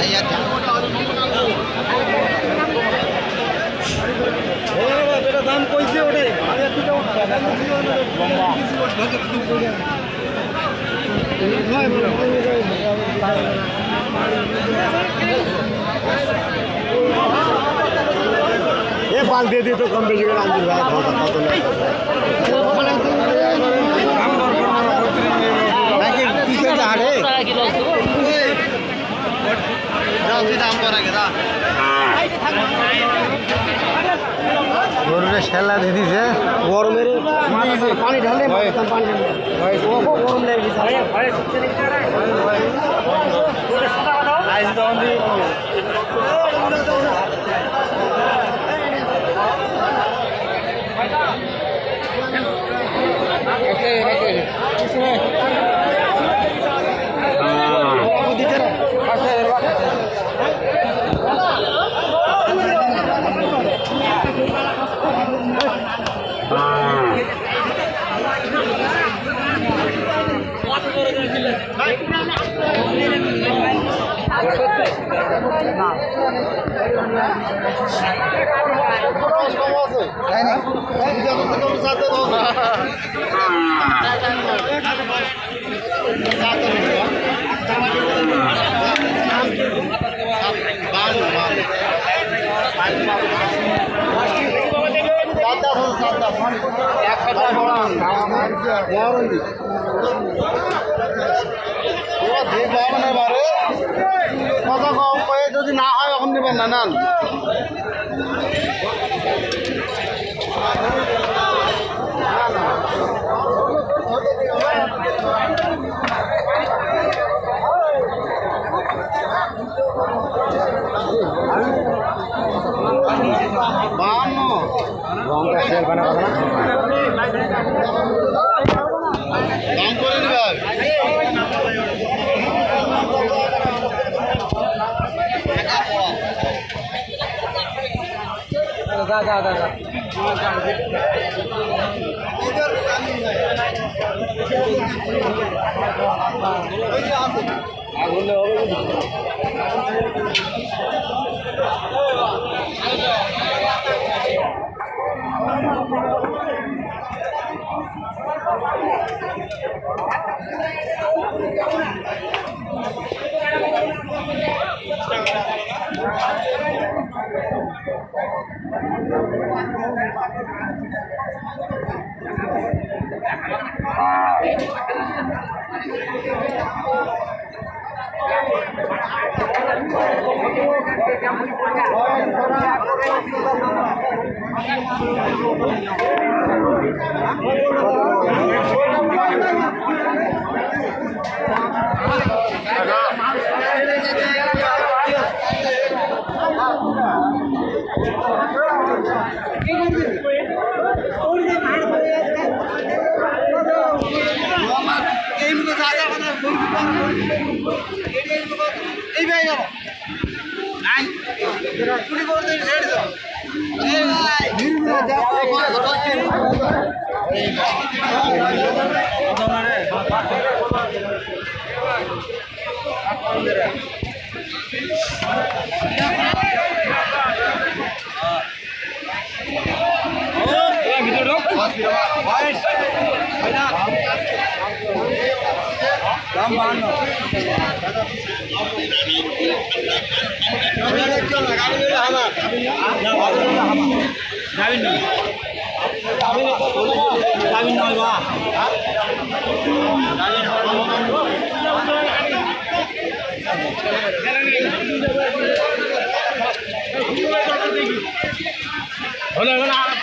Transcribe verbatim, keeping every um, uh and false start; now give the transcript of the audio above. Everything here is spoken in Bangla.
দাম কইছে ওটাই ये पाल दे दी तो कम बेच गए अंजिल भाई बहुत तो नहीं बाकी तीसरे झाड़े राउती दाम करा के दा গরুরে শেলা দিয়ে দিছে গরমের পানি ঢালে পানি ঢালে ভাই ও গরম লাগে দিছে ভাই ভাই সবচেয়ে নিচে ভাই ওটা সাদা দাও আইজ দাও দি ওকে ওকে কিছু না ও দিতে রে আচ্ছা যদি না হয় এখন নেবেন না নান রংটা শেয়ার বানাবো না দাম করে নেবে দাদা দাদা দাদা আগুনে হবে দাম বান্ন হলো